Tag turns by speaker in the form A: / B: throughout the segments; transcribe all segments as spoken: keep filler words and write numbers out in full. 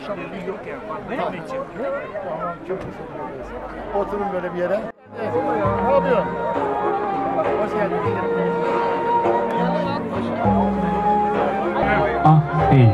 A: yok yani. Tamam.
B: Tamam, çok teşekkür ederiz. Oturun böyle bir yere. Evet. Ne yapıyorsun? Hoş geldin.
C: Ah değil.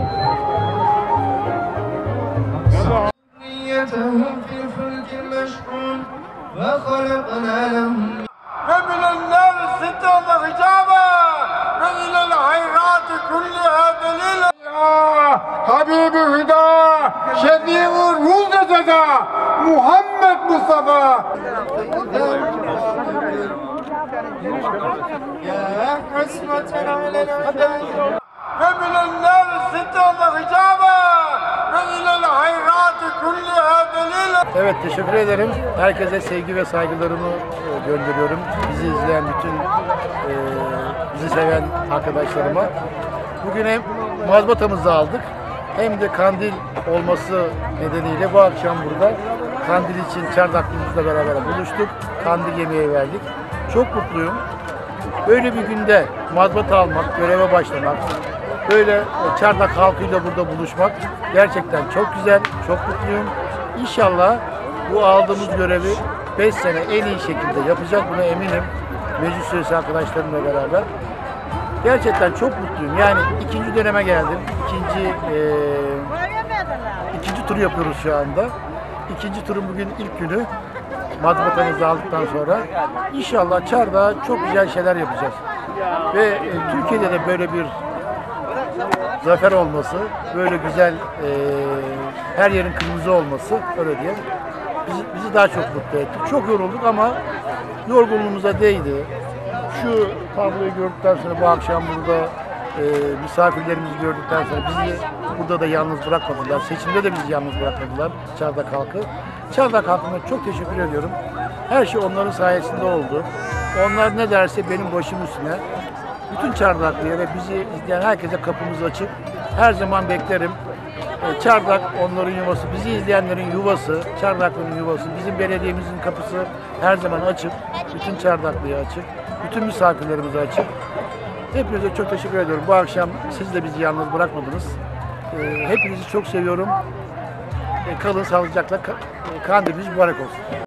D: في الفلك المشحون وخلقنا لهم ومن النار ستة حجابا وإلى الخيرات كلها دليلا حبيب هدى شفيع الرزق محمد مصطفى يا حسرة على العداء ومن النار ستة حجابا وإلى الخيرات كلها دليلا.
B: Evet, teşekkür ederim. Herkese sevgi ve saygılarımı e, gönderiyorum. Bizi izleyen bütün, e, bizi seven arkadaşlarıma. Bugün hem mazbatamızı aldık hem de kandil olması nedeniyle bu akşam burada kandil için çardaklımızla beraber buluştuk. Kandil yemeği verdik. Çok mutluyum. Böyle bir günde mazbata almak, göreve başlamak, böyle Çardak halkıyla burada buluşmak gerçekten çok güzel, çok mutluyum. İnşallah bu aldığımız görevi beş sene en iyi şekilde yapacak, buna eminim. Meclis üyesi arkadaşlarımla beraber. Gerçekten çok mutluyum. Yani ikinci döneme geldim. İkinci e, ikinci tur yapıyoruz şu anda. İkinci turun bugün ilk günü. Mazbatamızı aldıktan sonra inşallah Çardak'a çok güzel şeyler yapacağız. Ve e, Türkiye'de de böyle bir zafer olması, böyle güzel e, her yerin kırmızı olması, öyle diyelim, bizi, bizi daha çok mutlu etti. Çok yorulduk ama yorgunluğumuza değdi. Şu tabloyu gördükten sonra, bu akşam burada e, misafirlerimizi gördükten sonra bizi burada da yalnız bırakmadılar. Seçimde de bizi yalnız bırakmadılar Çardak halkı. Çardak halkına çok teşekkür ediyorum. Her şey onların sayesinde oldu. Onlar ne derse benim başım üstüne. Bütün Çardaklı'ya ve bizi izleyen herkese kapımız açık. Her zaman beklerim. Çardak onların yuvası, bizi izleyenlerin yuvası, Çardaklı'nın yuvası, bizim belediyemizin kapısı her zaman açık. Bütün Çardaklı'ya açık. Bütün misafirlerimize açık. Hepinize çok teşekkür ediyorum. Bu akşam siz de bizi yalnız bırakmadınız. Hepinizi çok seviyorum. Kalın sağlıcakla. Kandiliniz mübarek olsun.